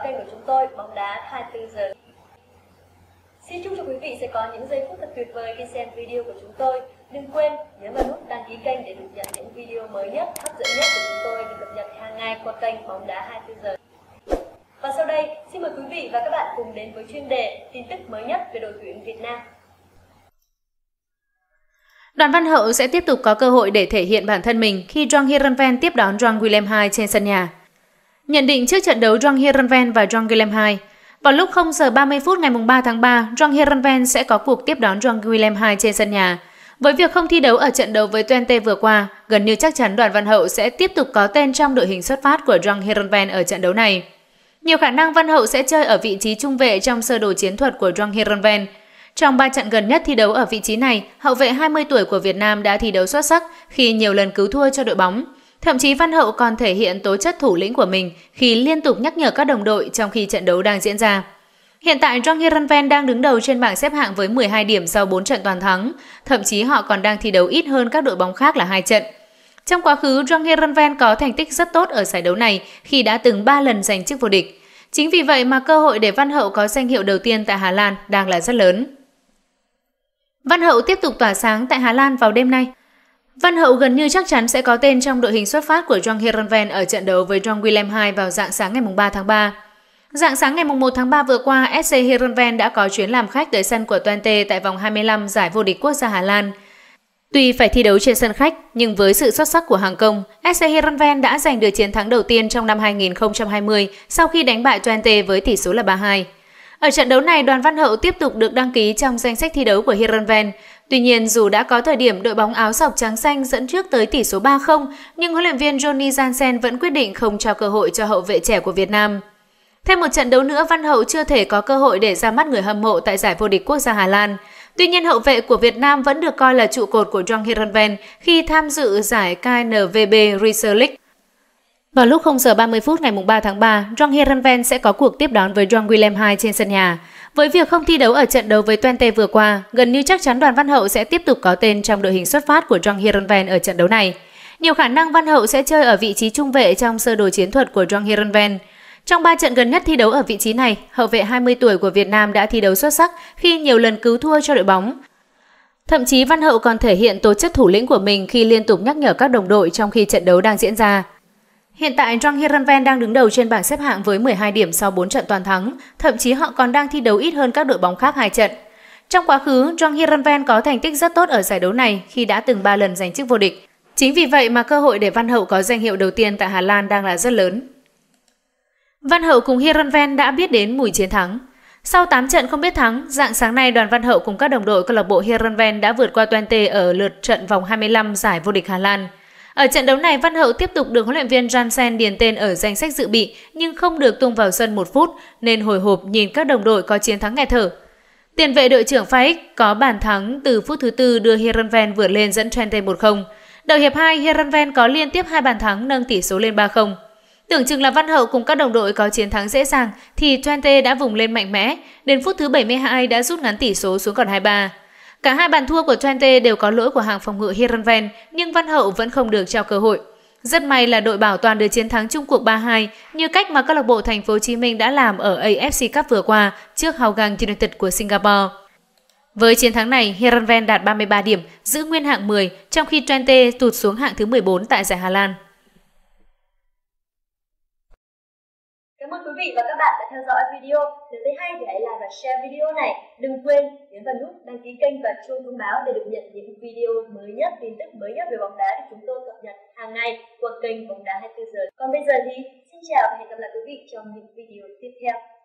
kênh của chúng tôi Bóng Đá 24 giờ. Xin chúc cho quý vị sẽ có những giây phút thật tuyệt vời khi xem video của chúng tôi. Đừng quên nhấn vào nút đăng ký kênh để được nhận những video mới nhất, hấp dẫn nhất của chúng tôi được cập nhật hàng ngày qua kênh Bóng Đá 24 giờ. Và sau đây, xin mời quý vị và các bạn cùng đến với chuyên đề tin tức mới nhất về đội tuyển Việt Nam. Đoàn Văn Hậu sẽ tiếp tục có cơ hội để thể hiện bản thân mình khi John Heerenveen tiếp đón John Willem II trên sân nhà. Nhận định trước trận đấu John Heerenveen và John Willem II, vào lúc 0 giờ 30 phút ngày 3 tháng 3, John Heerenveen sẽ có cuộc tiếp đón John Willem II trên sân nhà. Với việc không thi đấu ở trận đấu với Twente vừa qua, gần như chắc chắn Đoàn Văn Hậu sẽ tiếp tục có tên trong đội hình xuất phát của John Heerenveen ở trận đấu này. Nhiều khả năng Văn Hậu sẽ chơi ở vị trí trung vệ trong sơ đồ chiến thuật của John Heerenveen. Trong 3 trận gần nhất thi đấu ở vị trí này, hậu vệ 20 tuổi của Việt Nam đã thi đấu xuất sắc khi nhiều lần cứu thua cho đội bóng. Thậm chí Văn Hậu còn thể hiện tố chất thủ lĩnh của mình khi liên tục nhắc nhở các đồng đội trong khi trận đấu đang diễn ra. Hiện tại John Heerenveen đang đứng đầu trên bảng xếp hạng với 12 điểm sau 4 trận toàn thắng, thậm chí họ còn đang thi đấu ít hơn các đội bóng khác là 2 trận. Trong quá khứ, John Heerenveen có thành tích rất tốt ở giải đấu này khi đã từng 3 lần giành chức vô địch. Chính vì vậy mà cơ hội để Văn Hậu có danh hiệu đầu tiên tại Hà Lan đang là rất lớn. Văn Hậu tiếp tục tỏa sáng tại Hà Lan vào đêm nay. Văn Hậu gần như chắc chắn sẽ có tên trong đội hình xuất phát của John Heerenveen ở trận đấu với John Willem II vào rạng sáng ngày 3 tháng 3. Rạng sáng ngày 1 tháng 3 vừa qua, SC Heerenveen đã có chuyến làm khách tới sân của Twente tại vòng 25 giải vô địch quốc gia Hà Lan. Tuy phải thi đấu trên sân khách, nhưng với sự xuất sắc của hàng công, SC Heerenveen đã giành được chiến thắng đầu tiên trong năm 2020 sau khi đánh bại Twente với tỷ số là 3-2. Ở trận đấu này, Đoàn Văn Hậu tiếp tục được đăng ký trong danh sách thi đấu của Heerenveen. Tuy nhiên, dù đã có thời điểm đội bóng áo sọc trắng xanh dẫn trước tới tỷ số 3-0, nhưng huấn luyện viên Johnny Jansen vẫn quyết định không cho cơ hội cho hậu vệ trẻ của Việt Nam. Thêm một trận đấu nữa, Văn Hậu chưa thể có cơ hội để ra mắt người hâm mộ tại giải vô địch quốc gia Hà Lan. Tuy nhiên, hậu vệ của Việt Nam vẫn được coi là trụ cột của John Heerenveen khi tham dự giải KNVB Reserve League. Vào lúc 0 giờ 30 phút ngày 3 tháng 3, John Heerenveen sẽ có cuộc tiếp đón với John Willem II trên sân nhà. Với việc không thi đấu ở trận đấu với Twente vừa qua, gần như chắc chắn Đoàn Văn Hậu sẽ tiếp tục có tên trong đội hình xuất phát của John Heerenveen ở trận đấu này. Nhiều khả năng Văn Hậu sẽ chơi ở vị trí trung vệ trong sơ đồ chiến thuật của John Heerenveen. Trong 3 trận gần nhất thi đấu ở vị trí này, hậu vệ 20 tuổi của Việt Nam đã thi đấu xuất sắc khi nhiều lần cứu thua cho đội bóng. Thậm chí Văn Hậu còn thể hiện tố chất thủ lĩnh của mình khi liên tục nhắc nhở các đồng đội trong khi trận đấu đang diễn ra. Hiện tại, John Heerenveen đang đứng đầu trên bảng xếp hạng với 12 điểm sau 4 trận toàn thắng, thậm chí họ còn đang thi đấu ít hơn các đội bóng khác 2 trận. Trong quá khứ, John Heerenveen có thành tích rất tốt ở giải đấu này khi đã từng 3 lần giành chức vô địch. Chính vì vậy mà cơ hội để Văn Hậu có danh hiệu đầu tiên tại Hà Lan đang là rất lớn. Văn Hậu cùng Heerenveen đã biết đến mùi chiến thắng. Sau 8 trận không biết thắng, rạng sáng nay Đoàn Văn Hậu cùng các đồng đội câu lạc bộ Heerenveen đã vượt qua Twente ở lượt trận vòng 25 giải vô địch Hà Lan. Ở trận đấu này, Văn Hậu tiếp tục được huấn luyện viên Jansen điền tên ở danh sách dự bị nhưng không được tung vào sân 1 phút nên hồi hộp nhìn các đồng đội có chiến thắng nghẹt thở. Tiền vệ đội trưởng Faik có bàn thắng từ phút thứ 4 đưa Heerenveen vượt lên dẫn Twente 1-0. Đầu hiệp 2, Heerenveen có liên tiếp 2 bàn thắng nâng tỷ số lên 3-0. Tưởng chừng là Văn Hậu cùng các đồng đội có chiến thắng dễ dàng thì Twente đã vùng lên mạnh mẽ, đến phút thứ 72 đã rút ngắn tỷ số xuống còn 2-3. Cả 2 bàn thua của Twente đều có lỗi của hàng phòng ngự Heerenveen, nhưng Văn Hậu vẫn không được trao cơ hội. Rất may là đội bảo toàn được chiến thắng chung cuộc 3-2, như cách mà câu lạc bộ Thành phố Hồ Chí Minh đã làm ở AFC Cup vừa qua trước Hougang United của Singapore. Với chiến thắng này, Heerenveen đạt 33 điểm, giữ nguyên hạng 10, trong khi Twente tụt xuống hạng thứ 14 tại giải Hà Lan. Cảm ơn quý vị và các bạn đã theo dõi video. Nếu thấy hay thì hãy like và share video này. Đừng quên nhấn vào nút đăng ký kênh và chuông thông báo để được nhận những video mới nhất, tin tức mới nhất về bóng đá được chúng tôi cập nhật hàng ngày qua kênh Bóng Đá 24 giờ. Còn bây giờ thì xin chào và hẹn gặp lại quý vị trong những video tiếp theo.